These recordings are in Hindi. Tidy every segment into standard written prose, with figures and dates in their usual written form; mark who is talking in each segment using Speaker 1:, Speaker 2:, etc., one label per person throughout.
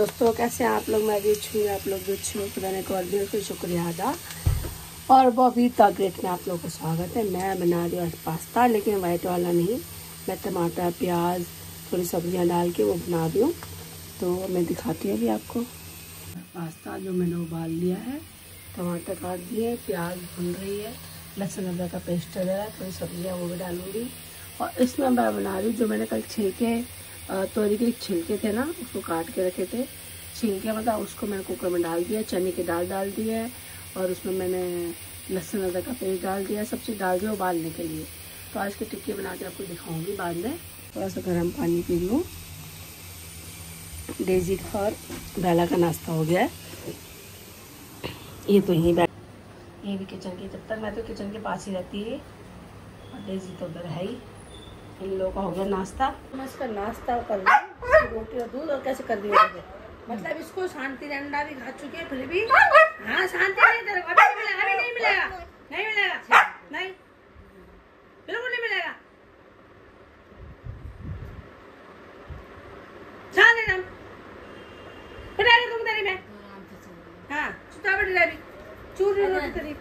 Speaker 1: दोस्तों, कैसे हैं आप लोग? मैं भी अच्छी हूँ, आप लोग भी अच्छे हो। खुदा ने को दिल से शुक्रिया अदा। और बॉबी द ग्रेट में आप लोगों को स्वागत है। मैं बना रही हूँ आज पास्ता, लेकिन वाइट वाला नहीं। मैं टमाटर, प्याज, थोड़ी सब्जियाँ डाल के वो बना रही हूँ, तो मैं दिखाती हूँ अभी आपको। पास्ता जो मैंने उबाल लिया है, टमाटर काट दिए, प्याज भून रही है, लहसुन अदरक का पेस्ट डला है, थोड़ी सब्जियाँ वो भी डालूँगी। और इसमें मैं बना रही हूँ जो मैंने कल छिलके तोरी के छिलके थे ना, उसको काट के रखे थे। छिलके मतलब उसको मैंने कुकर में डाल दिया, चने की दाल डाल दी है, और उसमें मैंने लहसुन अदरक का पेस्ट डाल दिया, सब चीज़ डाल दिया उबालने के लिए। तो आज की टिक्की बना के आपको दिखाऊंगी बाद में। थोड़ा सा गर्म पानी पी लूँ। डेजी और बेला का नाश्ता हो गया है। ये तो यहीं बैठ, ये भी किचन की, जब तक मैं तो किचन के पास ही रहती है, और डेजी तो उधर है ही। इन लोगों का हो गया नाश्ता। मैं इसका नाश्ता कर रही, रोटी और दूध, और कैसे कर दी है। मतलब इसको शांति अंडा भी खा चुके हैं, फिर भी हाँ शांति नहीं, तेरे को अभी मिलेगा, अभी नहीं मिलेगा, नहीं मिलेगा, नहीं बिल्कुल नहीं मिलेगा। शांति नाम पिटाई तुम तेरी में, हाँ चुटा पिटाई चूरी रोटी तेरी।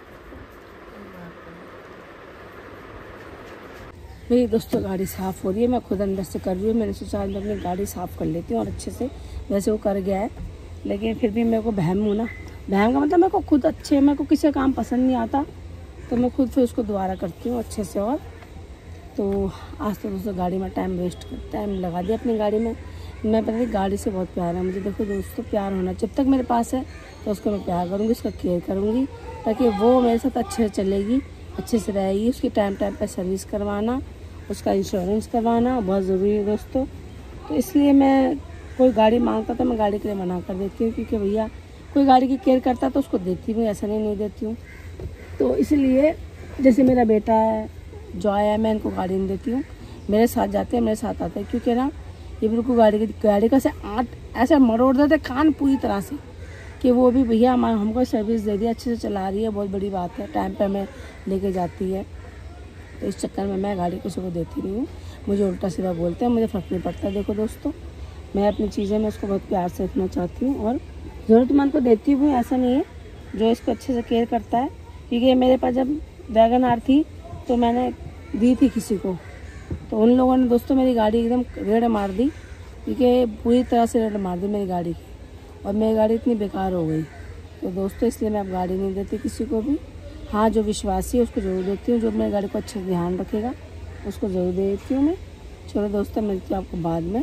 Speaker 1: मेरी दोस्तों गाड़ी साफ़ हो रही है, मैं खुद अंदर से कर रही हूँ। मैंने सोचा अंदर अपनी गाड़ी साफ़ कर लेती हूँ और अच्छे से। वैसे वो कर गया है, लेकिन फिर भी मेरे को बहम हूँ ना। बहम का मतलब मेरे को खुद अच्छे, मेरे को किसी का काम पसंद नहीं आता, तो मैं खुद फिर उसको दोबारा करती हूँ अच्छे से। और तो आज तो दोस्तों गाड़ी में टाइम लगा दिया अपनी गाड़ी में। मैं पता नहीं, गाड़ी से बहुत प्यार है मुझे। देखो दोस्तों, प्यार होना जब तक मेरे पास है तो उसको मैं प्यार करूँगी, उसका केयर करूँगी, ताकि वो मेरे साथ अच्छे से चलेगी, अच्छे से रहेगी। उसकी टाइम पर सर्विस करवाना, उसका इंश्योरेंस करवाना बहुत ज़रूरी है दोस्तों। तो इसलिए मैं कोई गाड़ी मांगता तो मैं गाड़ी के लिए मना कर देती हूँ, क्योंकि भैया कोई गाड़ी की केयर करता तो उसको देती हूँ, ऐसा नहीं देती हूँ। तो इसलिए जैसे मेरा बेटा है, जॉय है, मैं इनको गाड़ी नहीं देती हूँ। मेरे साथ जाते हैं, मेरे साथ आते हैं, क्योंकि ना ये बिल्कुल गाड़ी का से ऐसा मरोड़ देते कान पूरी तरह से, कि वो भी भैया हमको सर्विस दे दी, अच्छे से चला रही है, बहुत बड़ी बात है। टाइम पर हमें लेके जाती है, तो इस चक्कर में मैं गाड़ी किसी को देती नहीं हूँ। मुझे उल्टा सीधा बोलते हैं, मुझे फ़र्क नहीं पड़ता। देखो दोस्तों, मैं अपनी चीज़ें मैं उसको बहुत प्यार से रखना चाहती हूँ, और ज़रूरतमंद को देती हूँ। ऐसा नहीं है, जो इसको अच्छे से केयर करता है। क्योंकि मेरे पास जब वैगन आर थी तो मैंने दी थी किसी को, तो उन लोगों ने दोस्तों मेरी गाड़ी एकदम रेड़ मार दी, क्योंकि पूरी तरह से रेड़ मार दी मेरी गाड़ी की, और मेरी गाड़ी इतनी बेकार हो गई। तो दोस्तों इसलिए मैं अब गाड़ी नहीं देती किसी को भी। हाँ, जो विश्वासी है उसको ज़रूर देती हूँ, जो मेरी गाड़ी को अच्छे से ध्यान रखेगा उसको ज़रूर दे देती हूँ मैं। चलो दोस्तों, मिलती हूँ आपको बाद में।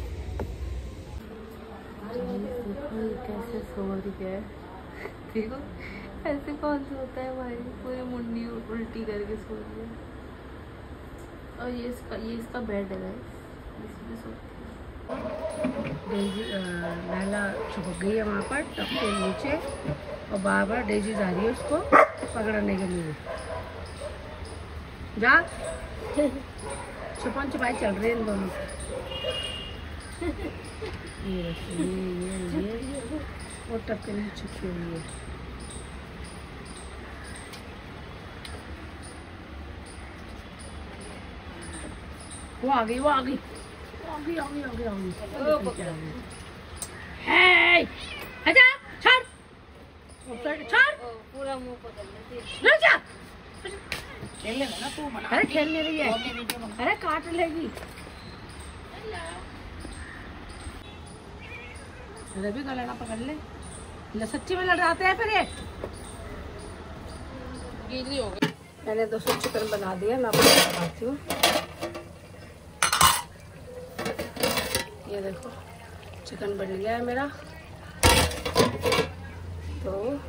Speaker 2: कैसे सो रही है, देखो ऐसे कौन सा होता है भाई, पूरी मुंडी उल्टी करके सो रही है। और ये इसका बेड है गाइस, इसमें सोती है।
Speaker 1: डेजी लैला छुप गई है वहाँ पर टब के नीचे, और बार बार डेजी जा रही है उसको पकड़ने के लिए। जा छुपन छुपाई चल रही है इन दोनों ये वो टब के नीचे छुपी हुई है। वो आ गई, वो आ गई, आ गई, आ गई, आ गई, आ गई। हे, आजा, छोड़, छोड़,
Speaker 2: पूरा मुंह पकड़ लेती
Speaker 1: रुक जा।
Speaker 2: खेलने में ना, तू मना।
Speaker 1: अरे खेलने रही है, अरे काट लेगी। रवि का लड़ा पकड़ ले, सच्ची में लड़ जाते हैं फिर ये
Speaker 2: गीली हो गई।
Speaker 1: मैंने 200 चिकन बना दिया, मैं आपको बताती हूँ। ये देखो चिकन बन गया है मेरा। तो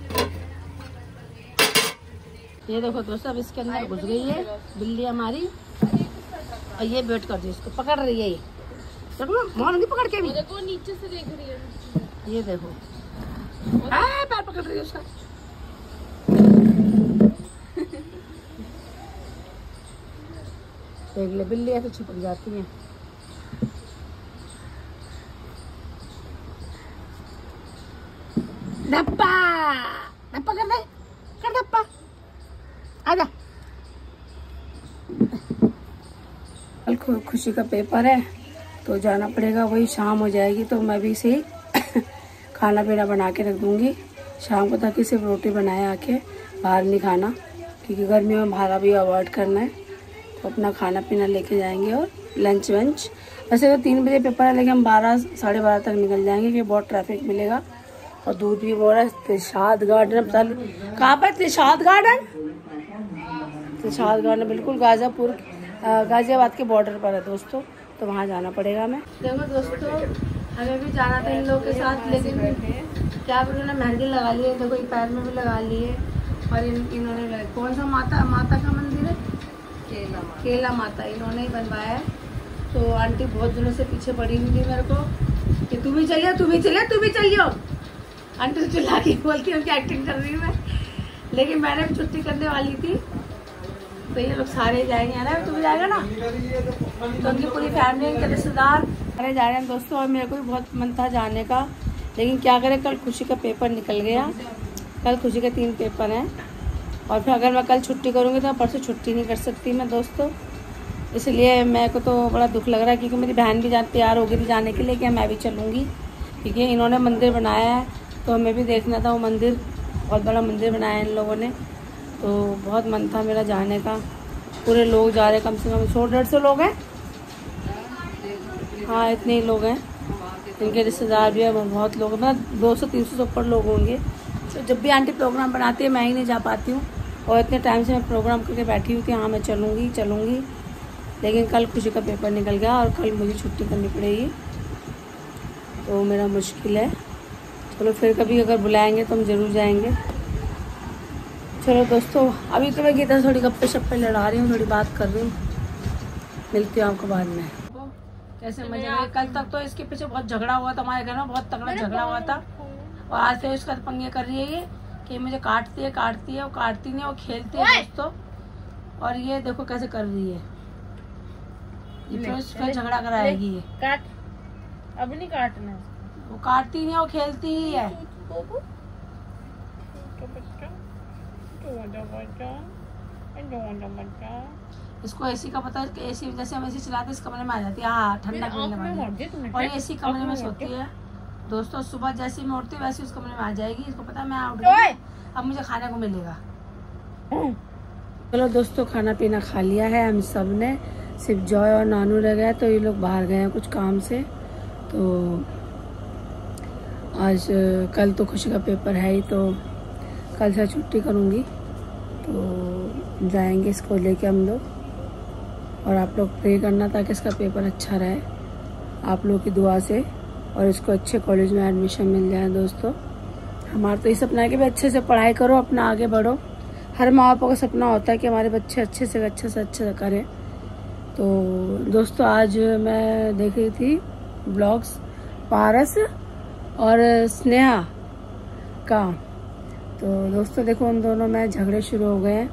Speaker 1: ये देखो दोस्तों, अब इसके अंदर घुस गई है बिल्ली हमारी, और ये वेट कर दी, इसको पकड़ रही है। ये देखो ना, मान नहीं पकड़ के भी,
Speaker 2: देखो नीचे से देख रही है।
Speaker 1: ये देखो पैर पकड़ रही है उसका। देख ले, बिल्ली ऐसे छुपक जाती है। धप्पा धप्पा कर दे, कर धप्पा, आजा। कल खुशी का पेपर है, तो जाना पड़ेगा, वही शाम हो जाएगी। तो मैं भी इसे खाना पीना बना के रख दूँगी शाम को, ताकि सिर्फ रोटी बनाए आके, बाहर नहीं खाना, क्योंकि गर्मी में बाहर भी अवॉइड करना है। तो अपना खाना पीना लेके जाएंगे और लंच वंच। वैसे तो 3 बजे पेपर है, लेकिन हम 12 साढ़े 12 तक निकल जाएंगे क्योंकि बहुत ट्रैफिक मिलेगा। और दूध भी बोल रहा है तिरशाद गार्डन, पता नहीं कहाँ पर तिरशाद गार्डन। तिरशाद गार्डन बिल्कुल गाज़ियापुर गाज़ियाबाद के बॉर्डर पर है दोस्तों, तो वहाँ जाना पड़ेगा हमें। देखो दोस्तों, हमें भी जाना था इन लोगों के साथ, लेकिन क्या उन्होंने मेहंदी लगा ली है, देखो एक पैर में भी लगा ली है। और इन्होंने कौन सा माता का मंदिर है, केला माता इन्होंने ही बनवाया है। तो आंटी बहुत दिनों से पीछे पड़ी हुई थी मेरे को कि तू भी चलियो, तू भी चलियो, तू भी चलियो। आंटी तो चिल्ला के बोलती है कि एक्टिंग कर रही हूँ मैं, लेकिन मैंने भी छुट्टी करने वाली थी। तो ये लोग सारे जाएंगे, है ना, तू भी जाएगा ना, तो उनकी पूरी फैमिली, इनके रिश्तेदार सारे जा रहे हैं दोस्तों। और मेरे को भी बहुत मन था जाने का, लेकिन क्या करें, कल खुशी का पेपर निकल गया। कल खुशी के 3 पेपर हैं, और फिर अगर मैं कल छुट्टी करूँगी तो परसों छुट्टी नहीं कर सकती मैं दोस्तों। इसलिए मेरे को तो बड़ा दुख लग रहा है, क्योंकि मेरी बहन भी तैयार हो गई थी जाने के लिए कि मैं भी चलूँगी, क्योंकि इन्होंने मंदिर बनाया है तो हमें भी देखना था वो मंदिर। बहुत बड़ा मंदिर बनाया है इन लोगों ने, तो बहुत मन था मेरा जाने का। पूरे लोग जा रहे, कम से कम 100-150 लोग हैं, हाँ इतने ही लोग हैं। इनके रिश्तेदार भी है, बहुत लोग, मतलब 200-300 से ऊपर लोग होंगे। तो जब भी आंटी प्रोग्राम बनाती है मैं ही नहीं जा पाती हूँ, और इतने टाइम से मैं प्रोग्राम करके बैठी हूँ कि हाँ मैं चलूँगी। लेकिन कल खुशी का पेपर निकल गया और कल मुझे छुट्टी करनी पड़ेगी, तो मेरा मुश्किल है। चलो फिर कभी अगर बुलाएंगे तो हम ज़रूर जाएंगे। चलो दोस्तों, अभी तो मैं गीता से थोड़ी गप्पे शप्पे लड़ा रही हूँ, थोड़ी बात कर रही हूँ। मिलती हूँ आपको बाद में। कैसे मजे आए। कल तक तो इसके पीछे बहुत झगड़ा हुआ था हमारे घर में, बहुत तगड़ा झगड़ा हुआ था। और आज से उसका पंगे कर रही है ये कि मुझे काटती है, वो काटती नहीं, वो खेलती है दोस्तों। और ये देखो कैसे कर रही है, फिर झगड़ा कराएगी ये।
Speaker 2: काट, अब नहीं काटना,
Speaker 1: वो काटती नहीं, वो खेलती ही है। इसको एसी का पता है कि एसी जैसे हम एसी चलाते हैं इस कमरे में आ जाती है, हाँ ठंडा करने, और एसी कमरे में सोती है दोस्तों। सुबह जैसे मैं उठती वैसे उस कमरे में आ जाएगी, इसको पता है मैं उठ गई, अब मुझे खाने को मिलेगा। चलो दोस्तों, खाना पीना खा लिया है हम सब ने, सिर्फ जॉय और नानू रह गए, तो ये लोग बाहर गए हैं कुछ काम से। तो आज कल तो खुशी का पेपर है ही, तो कल से छुट्टी करूँगी, तो जाएंगे इसको लेके हम लोग। और आप लोग प्रे करना ताकि इसका पेपर अच्छा रहे, आप लोगों की दुआ से, और इसको अच्छे कॉलेज में एडमिशन मिल जाए दोस्तों। हमारा तो ये सपना है कि भाई अच्छे से पढ़ाई करो, अपना आगे बढ़ो। हर माँ बाप का सपना होता है कि हमारे बच्चे अच्छे से करें। तो दोस्तों, आज मैं देख रही थी ब्लॉग्स पारस और स्नेहा का, तो दोस्तों देखो उन दोनों में झगड़े शुरू हो गए हैं।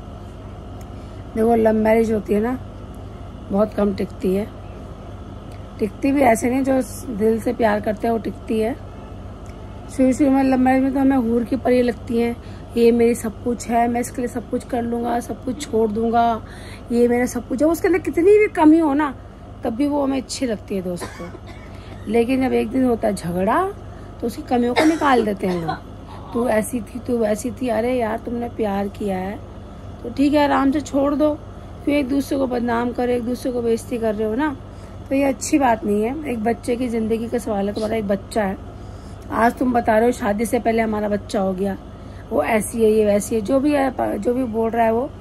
Speaker 1: देखो लव मैरिज होती है ना, बहुत कम टिकती है, टिकती भी ऐसे नहीं, जो दिल से प्यार करते हैं वो टिकती है। शुरू में लव मैरिज में तो हमें हूर की परी लगती हैं, ये मेरी सब कुछ है, मैं इसके लिए सब कुछ कर लूँगा, सब कुछ छोड़ दूँगा, ये मेरा सब कुछ है। उसके अंदर कितनी भी कमी हो ना, तब भी वो हमें अच्छी लगती है दोस्तों। लेकिन जब एक दिन होता है झगड़ा, तो उसकी कमियों को निकाल देते हैं लोग। तू ऐसी थी, तू वैसी थी, अरे यार तुमने प्यार किया है तो ठीक है, आराम से छोड़ दो। फिर एक दूसरे को बदनाम कर, एक दूसरे को बेइज्जती कर रहे हो ना, तो ये अच्छी बात नहीं है। एक बच्चे की ज़िंदगी का सवाल है, तुम्हारा एक बच्चा है। आज तुम बता रहे हो शादी से पहले हमारा बच्चा हो गया, वो ऐसी है, ये वैसी है, जो भी है, जो भी बोल रहा है वो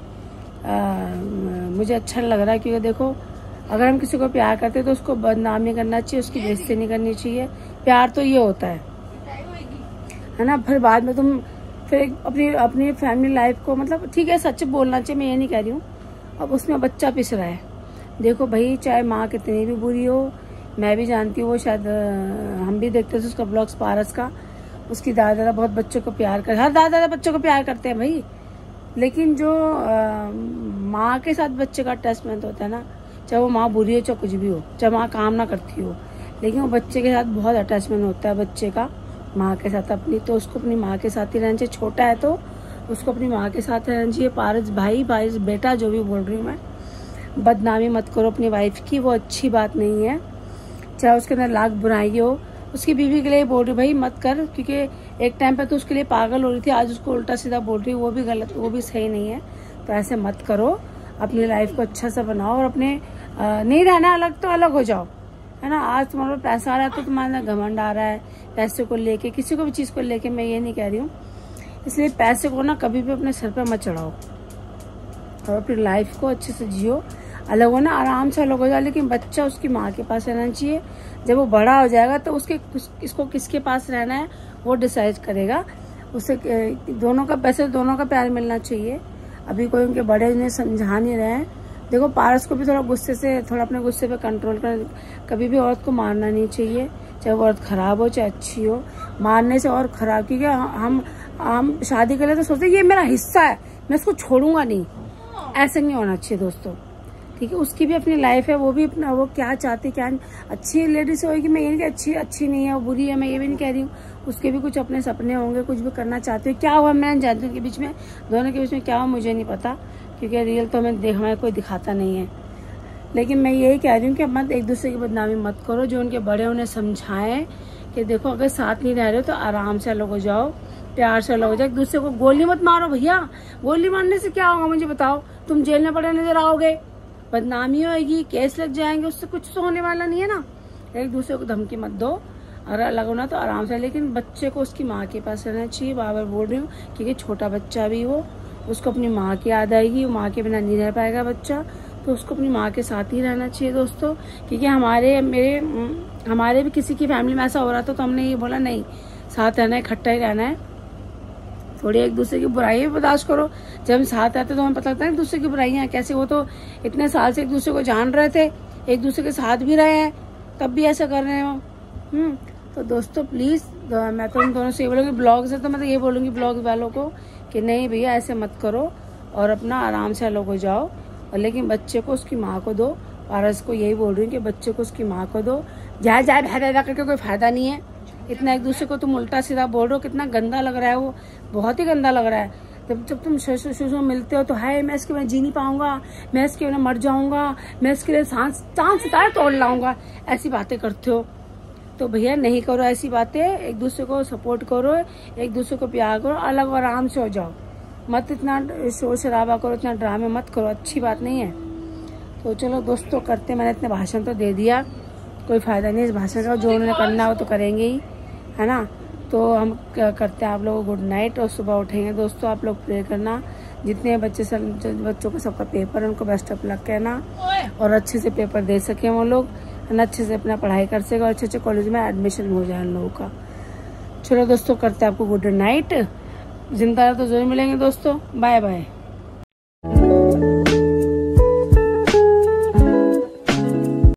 Speaker 1: मुझे अच्छा नहीं लग रहा है। क्योंकि देखो, अगर हम किसी को प्यार करते हैं तो उसको बदनाम नहीं करना चाहिए, उसकी बेइज्जती नहीं करनी चाहिए। प्यार तो ये होता है ना। फिर बाद में तुम फिर अपनी फैमिली लाइफ को, मतलब ठीक है सच बोलना चाहिए, मैं ये नहीं कह रही हूँ। अब उसमें बच्चा पिस रहा है, देखो भाई, चाहे माँ कितनी भी बुरी हो, मैं भी जानती हूँ, वो शायद हम भी देखते थे उसका ब्लॉग्स पारस का, उसकी दादा बहुत बच्चों को प्यार कर, हर दादा बच्चों को प्यार करते हैं भाई। लेकिन जो माँ के साथ बच्चे का अटैचमेंट होता है ना, चाहे वो माँ बुरी हो चाहे कुछ भी हो, चाहे माँ काम ना करती हो, लेकिन वो बच्चे के साथ बहुत अटैचमेंट होता है बच्चे का माँ के साथ अपनी, तो उसको अपनी माँ के साथ ही रहना चाहिए। छोटा है तो उसको अपनी माँ के साथ रहना चाहिए। पारस भाई बेटा जो भी बोल रही हूँ मैं, बदनामी मत करो अपनी वाइफ की, वो अच्छी बात नहीं है। चाहे उसके अंदर लाख बुराई हो, उसकी बीवी के लिए बोल रही भाई मत कर, क्योंकि एक टाइम पे तो उसके लिए पागल हो रही थी, आज उसको उल्टा सीधा बोल रही, वो भी गलत, वो भी सही नहीं है। तो ऐसे मत करो, अपनी लाइफ को अच्छा सा बनाओ और अपने नहीं रहना अलग तो अलग हो जाओ, है ना। आज तुम्हारे पास पैसा आ रहा है तो तुम्हारा घमंड आ रहा है पैसे को लेके, किसी को भी चीज़ को लेके, मैं ये नहीं कह रही हूँ। इसलिए पैसे को ना कभी भी अपने सर पे मत चढ़ाओ और अपनी लाइफ को अच्छे से जियो। अलग हो ना, आराम से अलग हो जाए, लेकिन बच्चा उसकी माँ के पास रहना चाहिए। जब वो बड़ा हो जाएगा तो इसको किसके पास रहना है वो डिसाइड करेगा। उसे दोनों का पैसे, दोनों का प्यार मिलना चाहिए। अभी कोई उनके बड़े उन्हें समझा नहीं रहे हैं। देखो पारस को भी थोड़ा गुस्से से, थोड़ा अपने गुस्से पे कंट्रोल कर। कभी भी औरत को मारना नहीं चाहिए, चाहे वो औरत खराब हो चाहे अच्छी हो। मारने से और खराब, क्योंकि हम शादी कर ले तो सोचते ये मेरा हिस्सा है, मैं इसको छोड़ूंगा नहीं। ऐसे नहीं होना चाहिए दोस्तों, ठीक है। उसकी भी अपनी लाइफ है, वो भी अपना, वो क्या चाहती क्या अच्छी लेडीज होगी। मैं ये नहीं कि अच्छी नहीं है, वो बुरी है, मैं ये भी नहीं कह रही हूँ। उसके भी कुछ अपने सपने होंगे, कुछ भी करना चाहती हूँ। क्या हुआ मैं जानती हूँ, के बीच में दोनों के बीच में क्या हुआ मुझे नहीं पता, क्योंकि रियल तो हमें कोई दिखाता नहीं है। लेकिन मैं यही कह रही हूँ कि मत एक दूसरे की बदनामी मत करो। जो उनके बड़े उन्हें समझाएं कि देखो अगर साथ नहीं रह रहे हो तो आराम से अलग हो जाओ, प्यार से अलग हो जाओ। एक दूसरे को गोली मत मारो भैया, गोली मारने से क्या होगा मुझे बताओ। तुम जेल में पड़े नजर आओगे, बदनामी होगी, केस लग जाएंगे, उससे कुछ तो होने वाला नहीं है ना। एक दूसरे को धमकी मत दो, अगर अलग होना तो आराम से। लेकिन बच्चे को उसकी माँ के पास रहना चाहिए, बार बार बोल रही हूँ, क्योंकि छोटा बच्चा भी वो, उसको अपनी माँ की याद आएगी, वो माँ के बिना नहीं रह पाएगा बच्चा, तो उसको अपनी माँ के साथ ही रहना चाहिए दोस्तों। क्योंकि हमारे भी किसी की फैमिली में ऐसा हो रहा था तो हमने ये बोला नहीं, साथ रहना है, इकट्ठा ही रहना है। थोड़ी एक दूसरे की बुराई भी बर्दाश्त करो। जब हम साथ रहते तो हमें पता लगता है एक दूसरे की बुराइयां कैसे। वो तो इतने साल से एक दूसरे को जान रहे थे, एक दूसरे के साथ भी रहे हैं, तब भी ऐसा कर रहे हो। तो दोस्तों प्लीज, मैं तो उन दोनों से ये बोलूँगी, ब्लॉग से तो मैं तो ये बोलूँगी ब्लॉग वालों को कि नहीं भैया ऐसे मत करो और अपना आराम से अलग हो जाओ। और लेकिन बच्चे को उसकी माँ को दो। पारस को यही बोल रही हूँ कि बच्चे को उसकी माँ को दो। जाए भैदा करके कोई फायदा नहीं है। इतना एक दूसरे को तुम उल्टा सीधा बोल रहे हो, कितना गंदा लग रहा है, वो बहुत ही गंदा लग रहा है। जब तुम शुरू में मिलते हो तो हाय मैं इसके बिना जी नहीं पाऊंगा, मैं इसके बिना मर जाऊंगा, मैं इसके लिए चांद सितारे तोड़ लाऊंगा, ऐसी बातें करते हो। तो भैया नहीं करो ऐसी बातें, एक दूसरे को सपोर्ट करो, एक दूसरे को प्यार करो, अलग और आराम से हो जाओ। मत इतना शोर शराबा करो, इतना ड्रामे मत करो, अच्छी बात नहीं है। तो चलो दोस्तों करते, मैंने इतने भाषण तो दे दिया, कोई फायदा नहीं इस भाषण का, जो उन्होंने करना हो तो करेंगे ही, है ना। तो हम करते हैं आप लोगों को गुड नाइट, और सुबह उठेंगे दोस्तों आप लोग प्रे करना। जितने बच्चों को सबका पेपर है उनको बेस्ट ऑफ लक कहना, और अच्छे से पेपर दे सके वो लोग, अच्छे से अपना पढ़ाई कर सके और अच्छे कॉलेज में एडमिशन हो जाए उन लोगों का। चलो दोस्तों करते हैं आपको गुड नाइट, जिंदा तो जरूर मिलेंगे दोस्तों, बाय बाय।